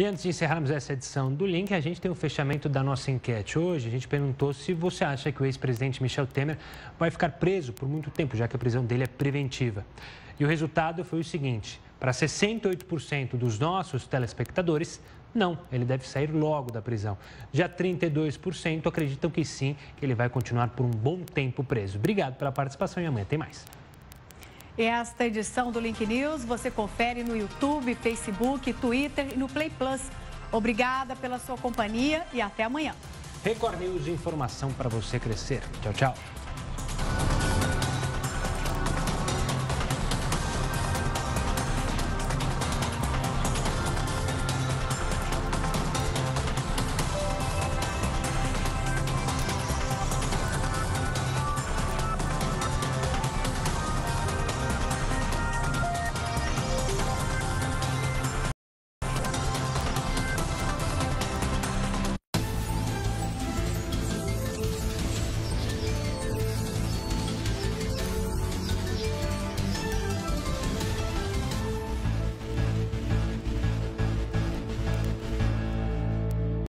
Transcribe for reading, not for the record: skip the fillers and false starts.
E antes de encerrarmos essa edição do Link, a gente tem o fechamento da nossa enquete. Hoje a gente perguntou se você acha que o ex-presidente Michel Temer vai ficar preso por muito tempo, já que a prisão dele é preventiva. E o resultado foi o seguinte: para 68% dos nossos telespectadores, não, ele deve sair logo da prisão. Já 32% acreditam que sim, que ele vai continuar por um bom tempo preso. Obrigado pela participação e amanhã tem mais. Esta edição do Link News você confere no YouTube, Facebook, Twitter e no Play Plus. Obrigada pela sua companhia e até amanhã. Record News, informação para você crescer. Tchau, tchau.